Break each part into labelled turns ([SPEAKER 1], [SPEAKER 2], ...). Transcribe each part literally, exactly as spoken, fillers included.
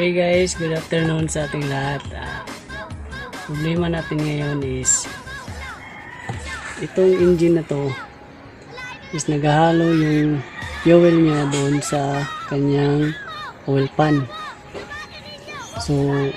[SPEAKER 1] Okay guys, good afternoon sa ating lahat. Uh, problema natin ngayon is itong engine na to is naghahalo yung fuel niya doon sa kanyang oil pan. So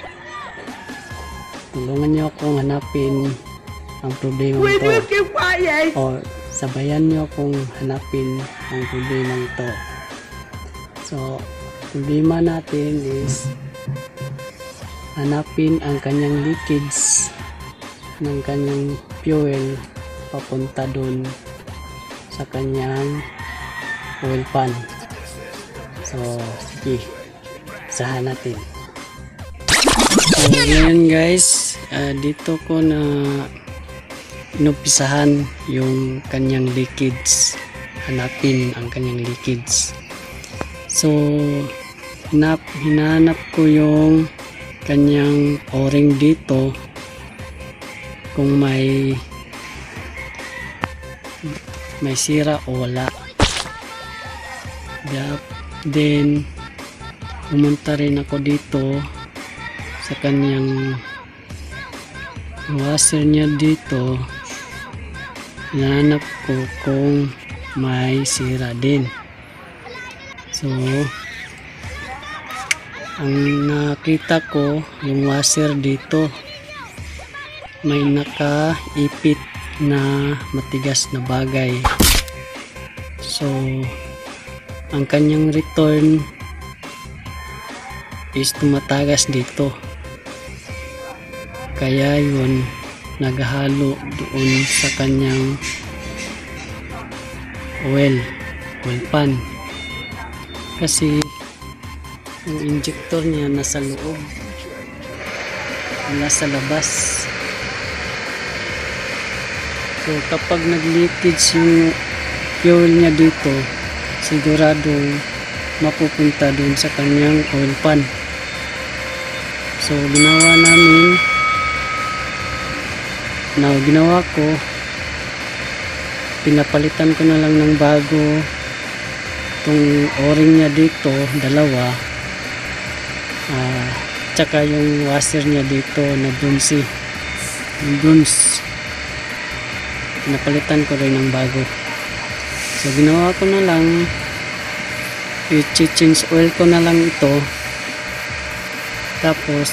[SPEAKER 1] tulungan niyo akong hanapin ang problema ito o sabayan niyo akong hanapin ang problema ito. So problema natin is hanapin ang kanyang leakage ng kanyang fuel papunta dun sa kanyang oil pan. So sige, usahan natin. So ngayon guys, uh, dito ko na inumpisahan yung kanyang leakage, hanapin ang kanyang leakage. So hinap, hinahanap ko yung kanyang o-ring dito kung may may sira o wala. Then pumunta rin ako dito sa kanyang washer niya dito, hinahanap ko kung may sira din. So ang nakita ko yung washer dito may nakaipit na matigas na bagay. So ang kanyang return is tumatagas dito, kaya yun naghahalo doon sa kanyang oil oil pan, kasi yung injector niya nasa loob, nasa labas. So kapag nag-leakage yung fuel niya dito, sigurado mapupunta dun sa kanyang oil pan. So ginawa namin, now ginawa ko, pinapalitan ko na lang ng bago itong o-ring niya dito, dalawa. Uh, tsaka yung washer niya dito na bronze, yung bronze, napalitan ko rin ng bago. So ginawa ko na lang, i-change oil ko na lang ito, tapos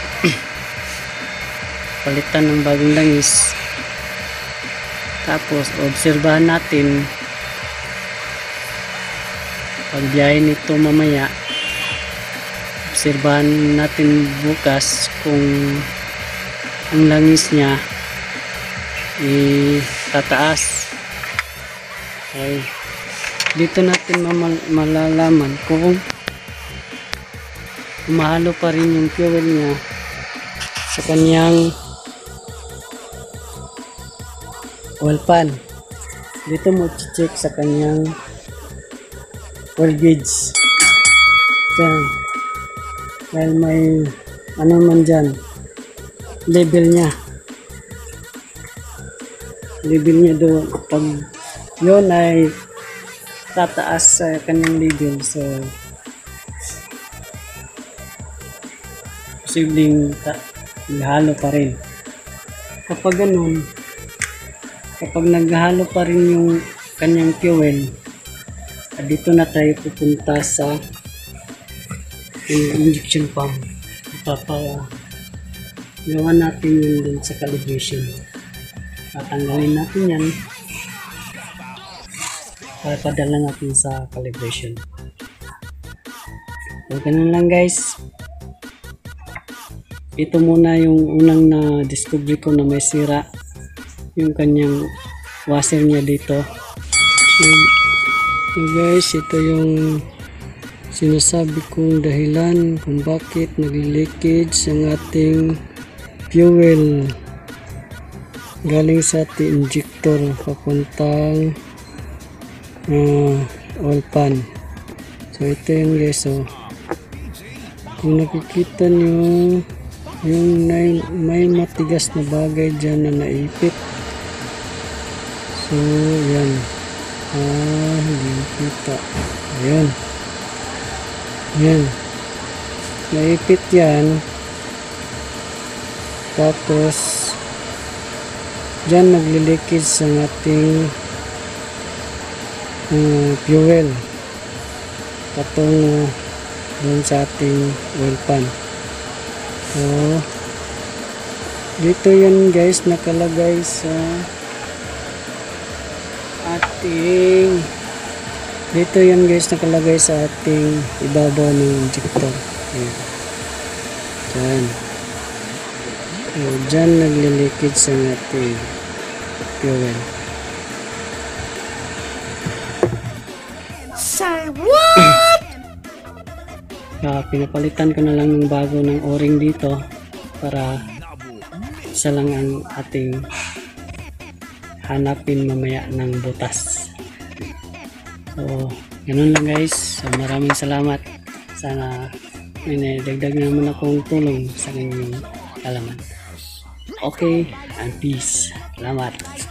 [SPEAKER 1] palitan ng bagong langis, tapos obserbahan natin pagbiyahe nito mamaya. Obserbahan natin bukas kung ang langis niya itataas. Okay. Dito natin malalaman kung mahalo pa rin yung fuel niya sa kanyang oil pan. Dito mo check sa kanyang oil gauge. Diyan. Dahil may ano man dyan, level nya level nya doon. Pag yun ay tataas sa kanyang level, so posibleng naghalo pa rin. Kapag ganun, kapag naghalo pa rin yung kanyang fuel, dito na tayo pupunta sa yung injection pump. Ipapagawa natin yun dun sa calibration. Tatanggalin natin yan para padala natin sa calibration. So ganun lang guys. Ito muna yung unang na discovery ko na may sira yung kanyang washer niya dito. So, so guys, ito yung sinasabi kong dahilan kung bakit nag-leakage ang ating fuel galing sa ating injector papuntang uh, oil pan. So ito yung guys, so kung nakikita nyo yung may, may matigas na bagay dyan na naipit. So yan, ah hindi kita, ayan. Yan. naipit yan. Tapos dyan naglilikis ang ating uh, fuel patungo dun sa ating oil pan. So dito yan guys nakalagay sa ating dito yan guys nakalagay sa ating ibabaw ng injector. Ayan. Dyan. So, dyan naglilikid sa ating fuel.
[SPEAKER 2] Say what?
[SPEAKER 1] Uh, pinapalitan ko na lang ng bago ng o-ring dito para isa lang ang ating hanapin mamaya ng butas. So ganun lang guys. So, maraming salamat. Sana may dagdag naman akong tulong sa inyong alaman. Okay, and peace. Salamat.